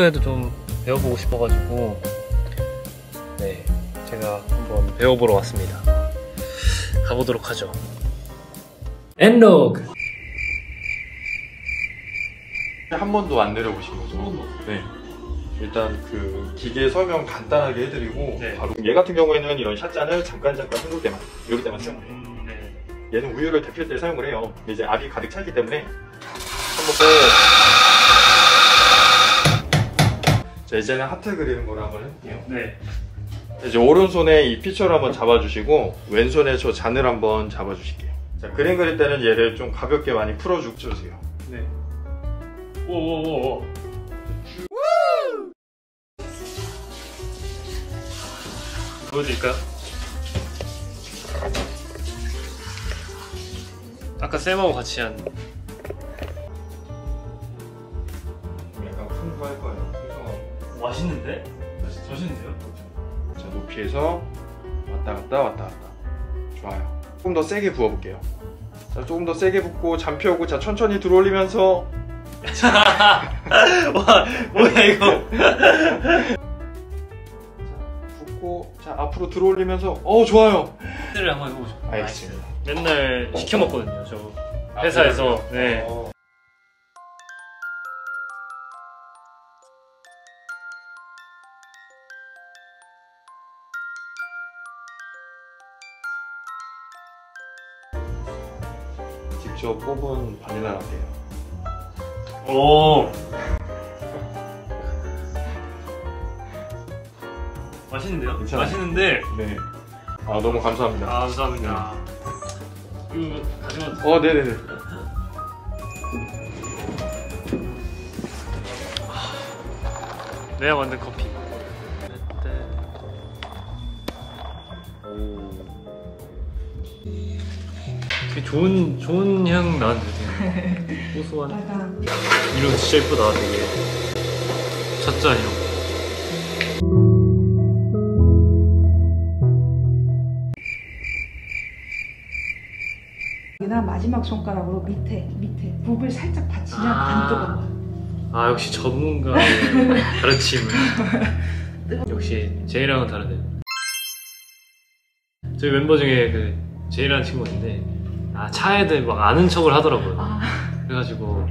에도 좀 배워보고 싶어가지고 네, 제가 한번 배워보러 왔습니다. 가보도록 하죠. 엔로그! 한 번도 안 내려보신 거죠? 네. 일단 그 기계 설명 간단하게 해드리고 네. 바로 얘 같은 경우에는 이런 샷잔을 잠깐 사용할 때만 이럴 때만 사용을 해요. 네. 얘는 우유를 데필 때 사용을 해요. 이제 압이 가득 차있기 때문에 한번 자, 이제는 하트 그리는 거를 한번 해볼게요. 네. 이제 오른손에 이 피처를 한번 잡아주시고 왼손에 저 잔을 한번 잡아주실게요. 자, 그림 그릴 때는 얘를 좀 가볍게 많이 풀어주세요. 네. 오오오오. 보여드릴까요? 아까 쌤하고 같이 한 약간 풍부할 거예요. 풍성하고. 맛있는데? 맛있는데요? 자, 높이에서 왔다 갔다 왔다 갔다. 좋아요. 조금 더 세게 부어볼게요. 자, 조금 더 세게 붓고 잔 펴고 자 천천히 들어올리면서 와, 뭐야 이거? 붓고 자 앞으로 들어올리면서 좋아요. 를 한번 해보고 싶어요. 알겠습니다. 맨날 시켜 먹거든요, 저 회사에서. 네. 직접 뽑은 바닐라 라떼예요. 오. 맛있는데요? 괜찮아요? 맛있는데. 네. 너무 감사합니다. 감사합니다. 이거 가져가도. 네네네. 내가 만든 커피. 되게 좋은 향 나는데 되게 고소한. 이런 진짜 예쁘다 되게. 찻잔이요. 마지막 손가락으로 밑에 붓을 살짝 받치면 안 뜨거워. 역시 전문가의 가르침을. 역시 제이랑은 다르네요. 저희 멤버 중에 그 제이라는 친구가 있는데 차에 대해 막 아는 척을 하더라고요. 그래가지고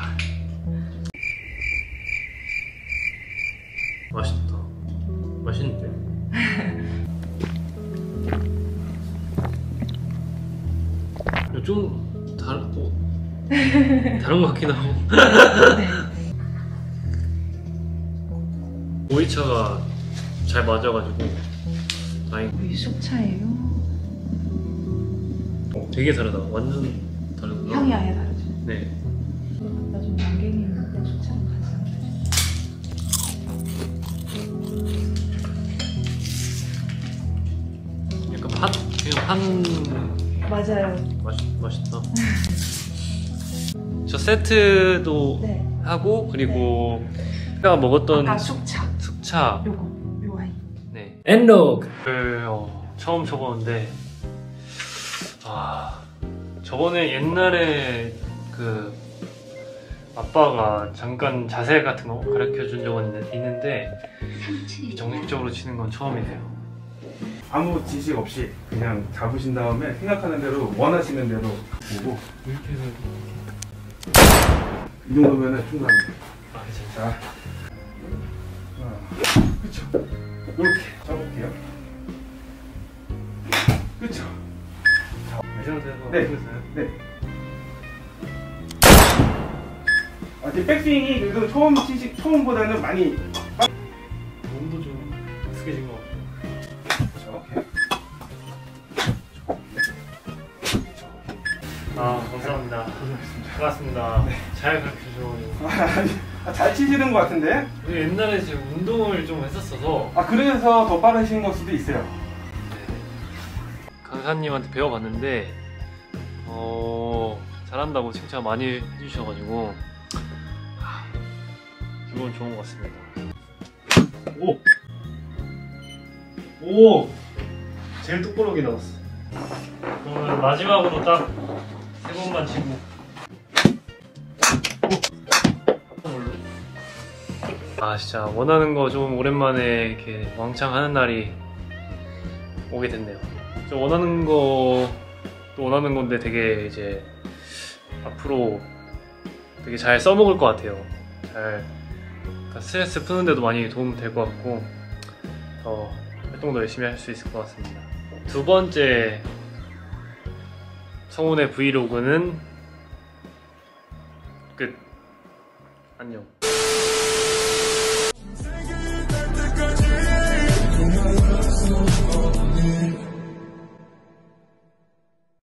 맛있다. 맛있는데? 좀 다른 것 같기도 하고. 오이차가 잘 맞아가지고 다행이고. 이 쑥차예요. 되게 다르다. 완전 다르구나. 향이 아예 다르죠. 네. 나좀 양갱이 있는데 쑥차랑 같이. 약간 그냥 판. 맞아요. 맛있다. 저 세트도 네. 하고 그리고 제가 먹었던 아까 쑥차. 요 와인. 네. 엔로그를 처음 쳐보는데 저번에 옛날에 그 아빠가 잠깐 자세 같은 거 가르쳐 준 적은 있는데 정식적으로 치는 건 처음이네요. 아무 지식 없이 그냥 잡으신 다음에 생각하는 대로 원하시는 대로 보고 이렇게 해서 이 정도면은 충분합니다. 진짜. 자, 그쵸. 이렇게 잡을게요. 그쵸. 이 상태에서 네. 네. 지금 백스윙이 그래도 처음보다는 많이 몸도 좀 익숙해진 것 같아요. 감사합니다. 반갑습니다. 네. 잘 가르쳐줘가지고. 잘 치시는 것 같은데? 옛날에 제가 운동을 좀 했었어서 그래서 더 빠르신 걸 수도 있어요. 강사님한테 배워봤는데 잘한다고 칭찬 많이 해주셔가지고 기분 좋은 것 같습니다. 오! 제일 똑바르게 나왔어. 그러면 마지막으로 딱 3번만 치고 아 진짜 원하는 거 좀 오랜만에 이렇게 왕창 하는 날이 오게 됐네요. 저 원하는 거 또 원하는 건데 되게 이제 앞으로 되게 잘 써먹을 것 같아요. 잘 스트레스 푸는데도 많이 도움 될 것 같고 더 활동도 열심히 할 수 있을 것 같습니다. 두 번째 성훈의 브이로그는 끝. 안녕. Oh